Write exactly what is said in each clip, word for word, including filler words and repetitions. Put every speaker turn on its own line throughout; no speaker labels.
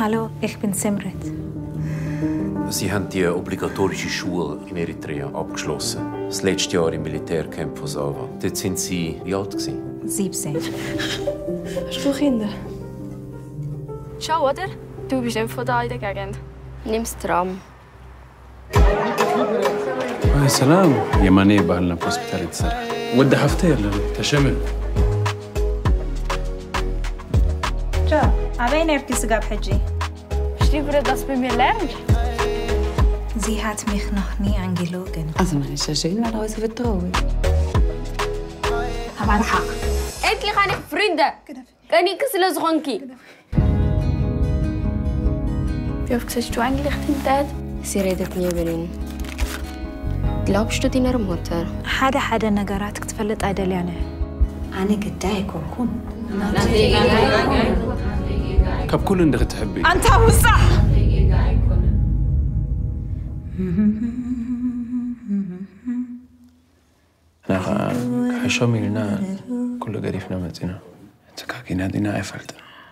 Hallo, ich bin Semret.
Sie haben die obligatorische Schule in Eritrea abgeschlossen. Das letzte Jahr im Militärcamp von Sava. Dort sind Sie wie alt gewesen?
siebzehn.
Hast du Kinder?
Schau, oder? Du bist nicht von da in der Gegend.
Nimm's Tram.
السلام يماني بقالنا بوسبيتاليتي صراحة ودي حفتير تشمل
جو أبين أركي سقاب حجي
Bist du bereit, dass du bei mir lernst?
Sie hat mich noch nie angelogen.
Also man ist ja schön, wenn er uns vertraut.
Aber الحق.
Endlich habe ich Freunde. Kann ich es los,
Wie oft siehst du eigentlich deinen Dad?
Sie redet nie über ihn. Glaubst du deiner Mutter?
حدا حدا نجاراتك تفلت أيدليانه.
أنا قداي كون
كاب كل اللي تحبي
أنت وصح.
أنا حشومي لنا كل قريفنا متنا تكاكينا دينا عفلت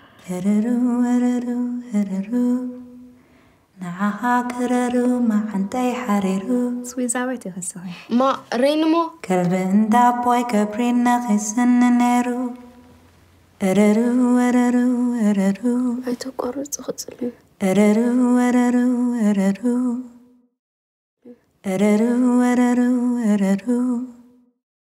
نعاكررو ما عندي حريرو سوي زاويتي هسوي
ما رينمو
كلب اندا بوي كبرينا خسن نيرو اررو اررو اررو
أيتو قرص خصلي
اررو اررو اررو اررو اررو اررو